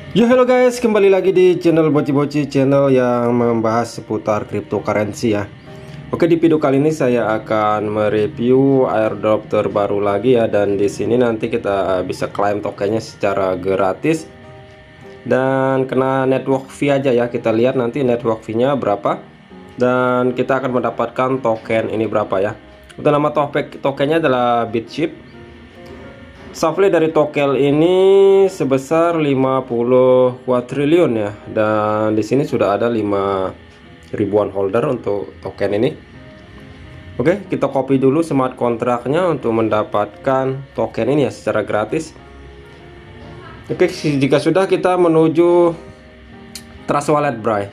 Yo hello guys, kembali lagi di channel Boci-Boci, channel yang membahas seputar cryptocurrency ya. Oke, di video kali ini saya akan mereview airdrop terbaru lagi ya, dan di sini nanti kita bisa claim tokennya secara gratis dan kena network fee aja ya. Kita lihat nanti network fee-nya berapa dan kita akan mendapatkan token ini berapa ya. Untuk nama tokennya adalah BitChip. Supply dari token ini sebesar 50 kuadriliun ya, dan di sini sudah ada 5 ribuan holder untuk token ini. Oke, kita copy dulu smart kontraknya untuk mendapatkan token ini ya secara gratis. Oke, jika sudah kita menuju Trust Wallet Bray.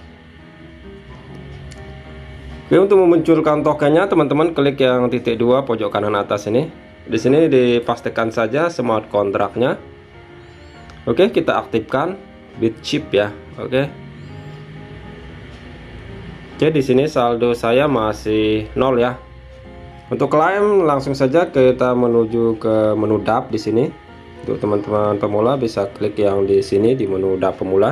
Oke, untuk memunculkan tokennya teman-teman klik yang titik 2 pojok kanan atas ini. Di sini dipastikan saja smart kontraknya. Oke, kita aktifkan BitChip ya. Oke, di sini saldo saya masih 0 ya. Untuk klaim langsung saja kita menuju ke menu DApp di sini. Untuk teman-teman pemula bisa klik yang di sini di menu DApp pemula.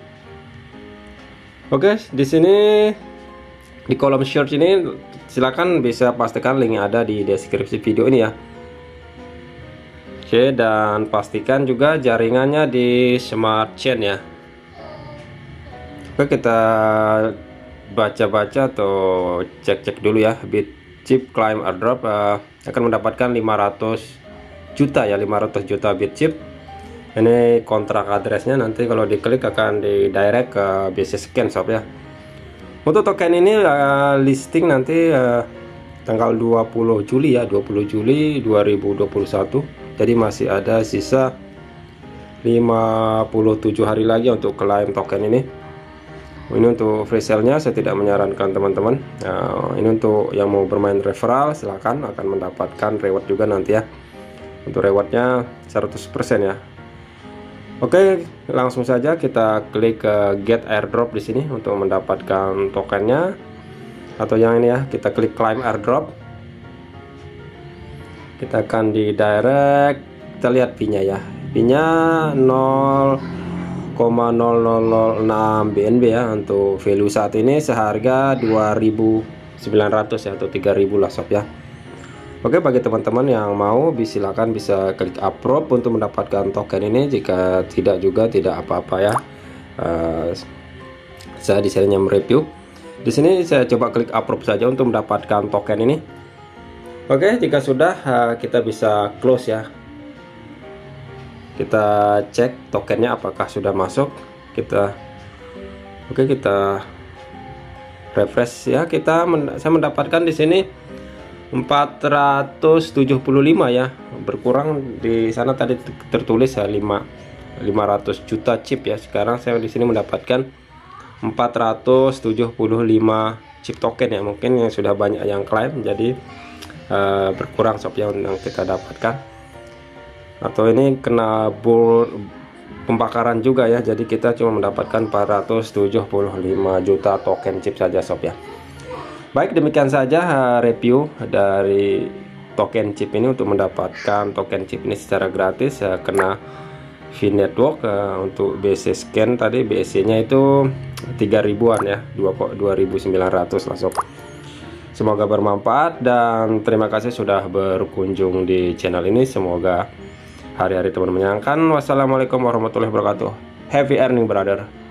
Oke, di sini di kolom search ini silakan bisa pastikan linknya ada di deskripsi video ini ya. Oke, dan pastikan juga jaringannya di smart chain ya. Oke, kita baca-baca atau cek-cek dulu ya. BitChip claim airdrop akan mendapatkan 500 juta ya, 500 juta BitChip. Ini kontrak addressnya, nanti kalau diklik akan di direct ke BC Scan Shop ya. Untuk token ini listing nanti tanggal 20 Juli ya, 20 Juli 2021. Jadi masih ada sisa 57 hari lagi untuk klaim token ini. Ini untuk free sale-nya saya tidak menyarankan teman-teman. Ini untuk yang mau bermain referral silahkan, akan mendapatkan reward juga nanti ya. Untuk rewardnya 100% ya. Oke, langsung saja kita klik ke get airdrop di sini untuk mendapatkan tokennya. Atau yang ini ya, kita klik claim airdrop. Kita akan di direct, kita lihat fee-nya ya. Fee-nya 0,0006 BNB ya. Untuk value saat ini seharga 2.900 ya, atau 3.000 lah sob ya. Oke, bagi teman-teman yang mau silakan bisa klik approve untuk mendapatkan token ini. Jika tidak juga tidak apa-apa ya. Saya di sini mereview. Di sini saya coba klik approve saja untuk mendapatkan token ini. Oke, jika sudah kita bisa close ya. Kita cek tokennya apakah sudah masuk. Kita refresh ya. Saya mendapatkan di sini 475 ya. Berkurang di sana tadi tertulis ya 500 juta chip ya. Sekarang saya di sini mendapatkan 475 chip token ya. Mungkin yang sudah banyak yang klaim, jadi berkurang sob yang kita dapatkan. Atau ini kena bull pembakaran juga ya, jadi kita cuma mendapatkan 475 juta token chip saja sob ya. Baik, demikian saja review dari token chip ini. Untuk mendapatkan token chip ini secara gratis kena fee network. Untuk BC Scan tadi BC nya itu 3.000-an ya, 2.900 lah sob. Semoga bermanfaat dan terima kasih sudah berkunjung di channel ini. Semoga hari-hari teman menyenangkan. Wassalamualaikum warahmatullahi wabarakatuh. Happy earning brother.